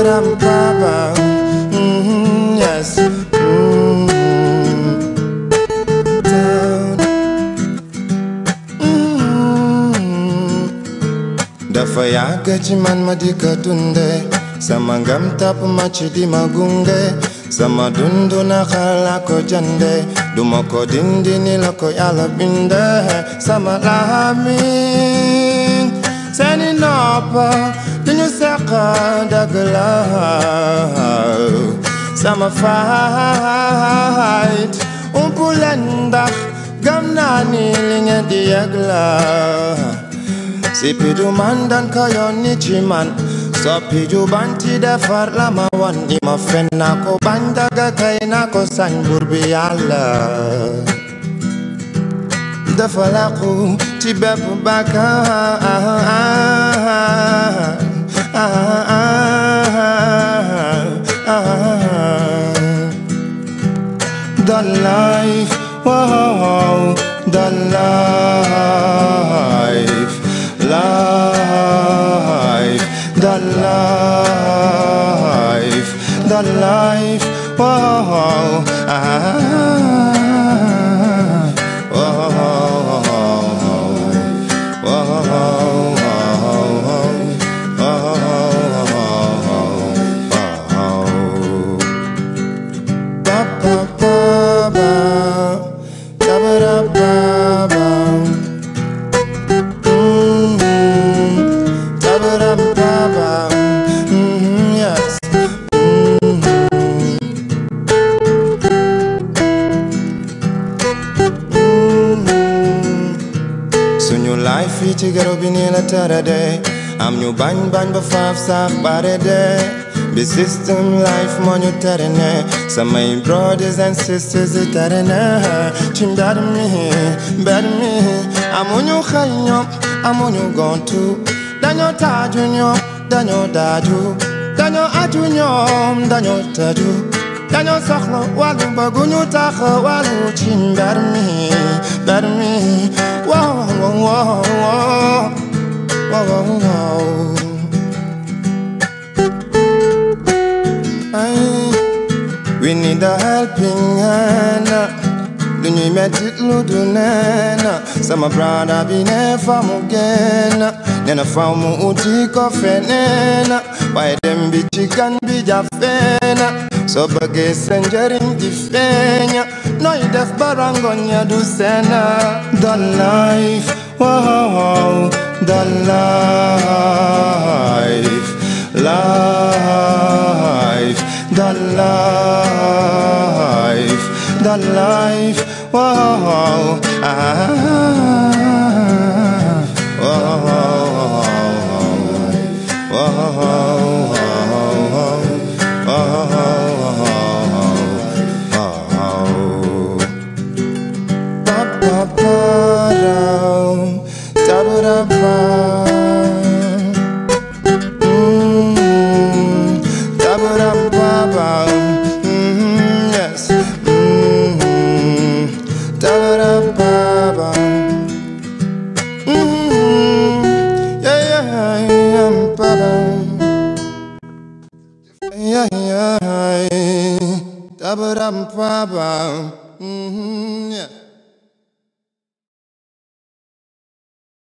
Yes. Dafa yàgg ci man ma di ko dunde sama ngam tapp ma ci di ma gunge sama dundu na xala ko jande duma ko dindi ni la ko Yàlla binde sama lamiñ seeni nopp duñu seq dëgg la sama fight umpu leen ndax gëm naa ni li ngeen di yëg la Cee Pee du man dan ko yónni ci man soppi ju banti defar la ma wan ni ma fen na ko bañ daga kay na ko sañ buur bi Yàlla dafa làqu ci bépp bakkaar the life, wow, the life, life, the life, the life, wow, suñu life fii ci garo bi nii la tërade am ñu bañ ba faaf sax bare de bi system life moo ñu tere ne samay brothers and sisters yi tere ne ci mbedd mi amuñu xëy ñoom amuñu gontu dañoo taaju ñoom dañoo daaju dañoo aju ñoom dañoo tëju dañoo soxla wàllu bëgguñu tax wàllu ci mbedd mi wow wow wow wow wow we need a helping hand du ñuy metti lu du nena sama brada bi ne fa mu génn nena fa mu uti ko feneen waaye dem bi ci kan bi jafeena soo bëggee sa njëriñ di feeña nooy def barangoñ ya du seena the life wow the life life the life the life wow yes. Yeah.